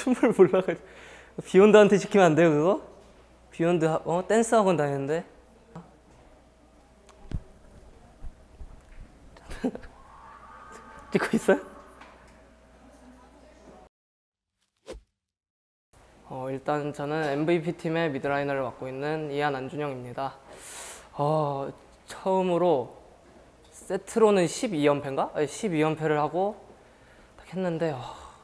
춤을 몰라가지고. 비욘드한테 시키면 안 돼요 그거? 비욘드 댄스 학원 다니는데. 찍고 있어요? 일단 저는 MVP 팀의 미드라이너를 맡고 있는 이한 안준영입니다. 처음으로 세트로는 12연패인가? 12연패를 하고 딱 했는데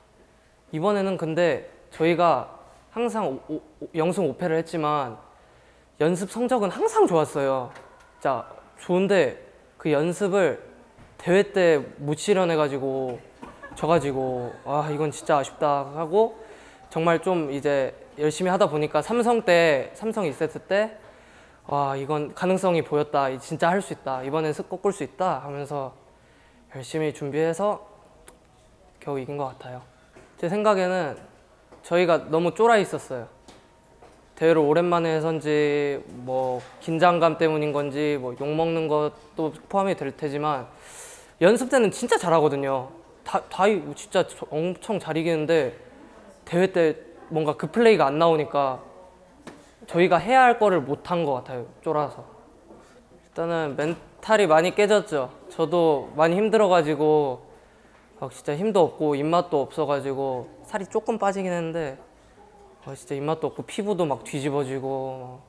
이번에는 근데 저희가 항상 0승 5패를 했지만 연습 성적은 항상 좋았어요. 진짜 좋은데 그 연습을 대회 때 못 실현해가지고 져가지고 이건 진짜 아쉽다 하고 정말 좀 이제 열심히 하다 보니까 삼성 2세트 때 이건 가능성이 보였다. 진짜 할 수 있다. 이번엔 쓱 꺾을 수 있다 하면서 열심히 준비해서 겨우 이긴 것 같아요. 제 생각에는 저희가 너무 쫄아 있었어요. 대회를 오랜만에 해서인지 뭐 긴장감 때문인 건지 뭐 욕먹는 것도 포함이 될 테지만 연습 때는 진짜 잘하거든요. 다 진짜 엄청 잘 이기는데 대회 때 뭔가 그 플레이가 안 나오니까 저희가 해야 할 거를 못 한 것 같아요. 쫄아서. 일단은 멘탈이 많이 깨졌죠. 저도 많이 힘들어가지고 진짜 힘도 없고 입맛도 없어가지고 살이 조금 빠지긴 했는데 진짜 입맛도 없고 피부도 막 뒤집어지고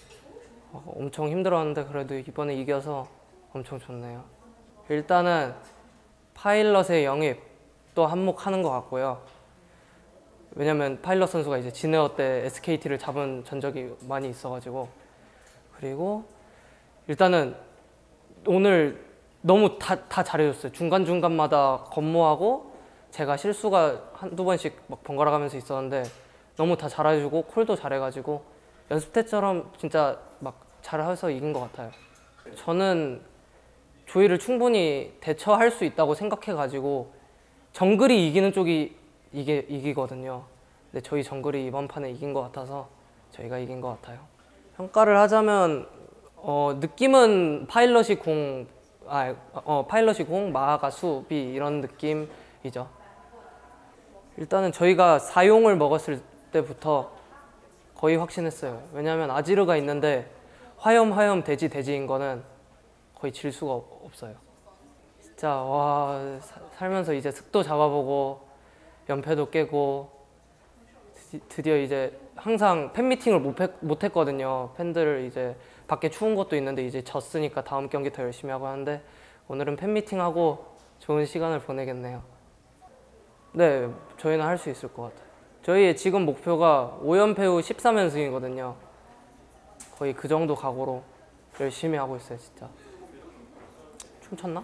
엄청 힘들었는데 그래도 이번에 이겨서 엄청 좋네요. 일단은 파일럿의 영입 또 한몫하는 것 같고요. 왜냐면 파일럿 선수가 이제 진에어 때 SKT를 잡은 전적이 많이 있어가지고. 그리고 일단은 오늘 너무 다 잘해줬어요. 중간중간마다 건모하고 제가 실수가 한두 번씩 막 번갈아 가면서 있었는데 너무 다 잘해주고 콜도 잘해가지고 연습 때처럼 진짜 막 잘해서 이긴 것 같아요. 저는 조이를 충분히 대처할 수 있다고 생각해가지고 정글이 이기는 쪽이 이기거든요. 근데 저희 정글이 이번 판에 이긴 것 같아서 저희가 이긴 것 같아요. 평가를 하자면 느낌은 파일럿이 공, 마하가 수비 이런 느낌이죠. 일단은 저희가 4용을 먹었을 때부터 거의 확신했어요. 왜냐하면 아지르가 있는데 화염 돼지인 거는 거의 질 수가 없어요. 진짜 살면서 이제 슥도 잡아보고 연패도 깨고 드디어 이제 항상 팬미팅을 못 했거든요. 팬들을 이제 밖에 추운 것도 있는데 이제 졌으니까 다음 경기 더 열심히 하고 하는데 오늘은 팬미팅하고 좋은 시간을 보내겠네요. 네, 저희는 할 수 있을 것 같아요. 저희의 지금 목표가 5연패 후 13연승이거든요. 거의 그 정도 각오로 열심히 하고 있어요, 진짜. 춤췄나?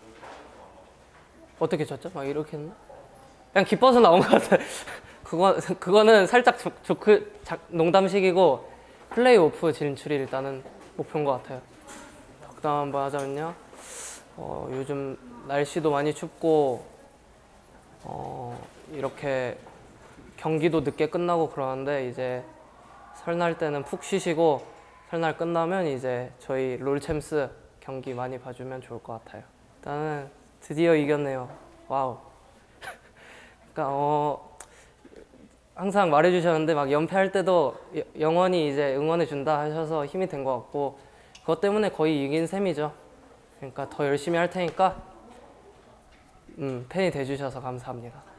어떻게 췄죠? 막 이렇게 했나? 그냥 기뻐서 나온 것 같아요. 그거는 살짝 농담식이고 플레이오프 진출이 일단은 목표인 것 같아요. 덕담 한번 하자면요. 요즘 날씨도 많이 춥고 이렇게 경기도 늦게 끝나고 그러는데 이제 설날 때는 푹 쉬시고 설날 끝나면 이제 저희 롤챔스 경기 많이 봐주면 좋을 것 같아요. 일단은 드디어 이겼네요. 와우. 그러니까 항상 말해주셨는데 막 연패할 때도 영원히 이제 응원해준다 하셔서 힘이 된 것 같고 그것 때문에 거의 이긴 셈이죠. 그러니까 더 열심히 할 테니까 팬이 돼주셔서 감사합니다.